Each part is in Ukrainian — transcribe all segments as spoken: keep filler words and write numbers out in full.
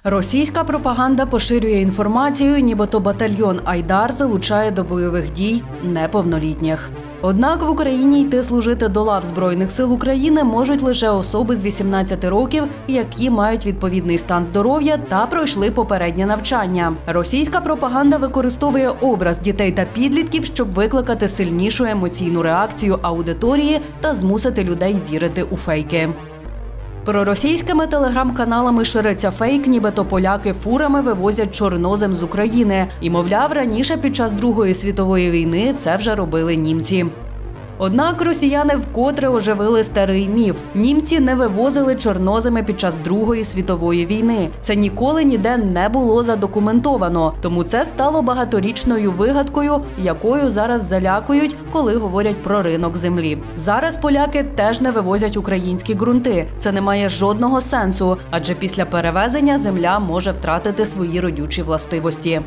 Російська пропаганда поширює інформацію, нібито батальйон «Айдар» залучає до бойових дій неповнолітніх. Однак в Україні йти служити до лав Збройних сил України можуть лише особи з вісімнадцяти років, які мають відповідний стан здоров'я та пройшли попереднє навчання. Російська пропаганда використовує образ дітей та підлітків, щоб викликати сильнішу емоційну реакцію аудиторії та змусити людей вірити у фейки. Проросійськими телеграм-каналами шириться фейк, нібито поляки фурами вивозять чорнозем з України. І, мовляв, раніше під час Другої світової війни це вже робили німці. Однак росіяни вкотре оживили старий міф. Німці не вивозили чорноземи під час Другої світової війни. Це ніколи ніде не було задокументовано. Тому це стало багаторічною вигадкою, якою зараз залякують, коли говорять про ринок землі. Зараз поляки теж не вивозять українські ґрунти. Це не має жодного сенсу, адже після перевезення земля може втратити свої родючі властивості.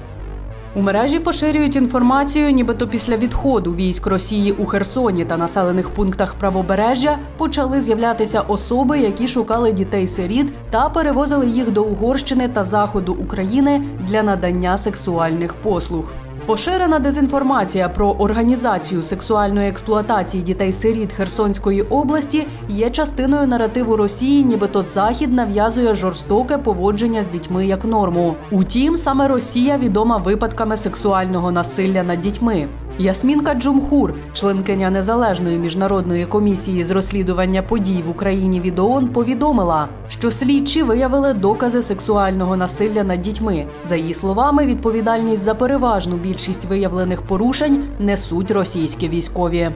У мережі поширюють інформацію, нібито після відходу військ Росії у Херсоні та населених пунктах правобережжя почали з'являтися особи, які шукали дітей-сиріт та перевозили їх до Угорщини та заходу України для надання сексуальних послуг. Поширена дезінформація про організацію сексуальної експлуатації дітей-сиріт Херсонської області є частиною наративу Росії, нібито Захід нав'язує жорстоке поводження з дітьми як норму. Утім, саме Росія відома випадками сексуального насилля над дітьми. Ясмінка Джумхур, членкиня Незалежної міжнародної комісії з розслідування подій в Україні від ООН, повідомила, що слідчі виявили докази сексуального насилля над дітьми. За її словами, відповідальність за переважну більшість виявлених порушень несуть російські військові.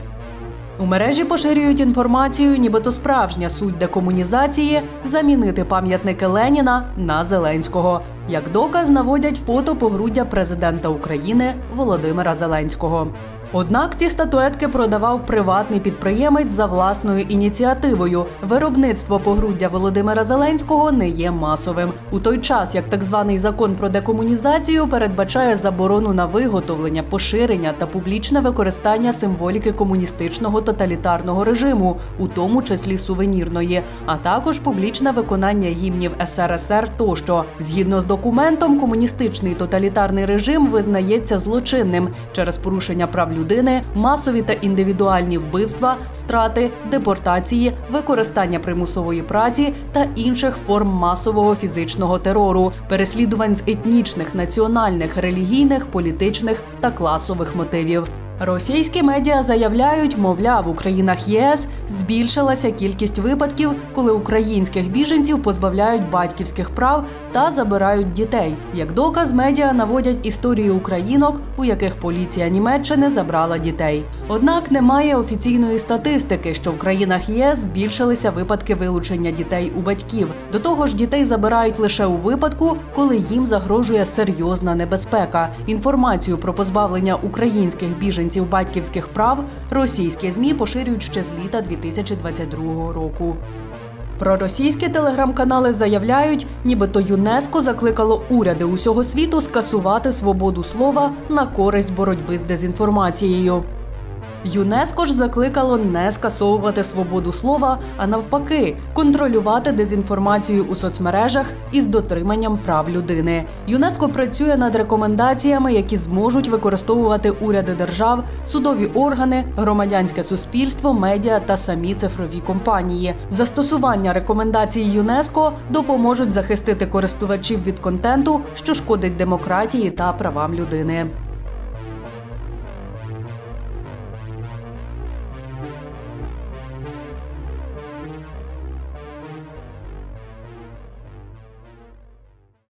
У мережі поширюють інформацію, нібито справжня суть декомунізації – замінити пам'ятники Леніна на Зеленського. Як доказ наводять фото погруддя президента України Володимира Зеленського. Однак ці статуетки продавав приватний підприємець за власною ініціативою. Виробництво погруддя Володимира Зеленського не є масовим. У той час, як так званий закон про декомунізацію передбачає заборону на виготовлення, поширення та публічне використання символіки комуністичного тоталітарного режиму, у тому числі сувенірної, а також публічне виконання гімнів ес ер ес ер тощо. Згідно з документом, комуністичний тоталітарний режим визнається злочинним через порушення прав людини, людини, масові та індивідуальні вбивства, страти, депортації, використання примусової праці та інших форм масового фізичного терору, переслідувань з етнічних, національних, релігійних, політичних та класових мотивів. Російські медіа заявляють, мовляв, у країнах є ес збільшилася кількість випадків, коли українських біженців позбавляють батьківських прав та забирають дітей. Як доказ, медіа наводять історії українок, у яких поліція Німеччини забрала дітей. Однак немає офіційної статистики, що в країнах є ес збільшилися випадки вилучення дітей у батьків. До того ж, дітей забирають лише у випадку, коли їм загрожує серйозна небезпека. Інформацію про позбавлення українських біженців батьківських прав російські ЗМІ поширюють ще з літа дві тисячі двадцять другого року. Проросійські телеграм-канали заявляють, нібито ЮНЕСКО закликало уряди усього світу скасувати свободу слова на користь боротьби з дезінформацією. ЮНЕСКО ж закликало не скасовувати свободу слова, а навпаки, контролювати дезінформацію у соцмережах із дотриманням прав людини. ЮНЕСКО працює над рекомендаціями, які зможуть використовувати уряди держав, судові органи, громадянське суспільство, медіа та самі цифрові компанії. Застосування рекомендацій ЮНЕСКО допоможуть захистити користувачів від контенту, що шкодить демократії та правам людини.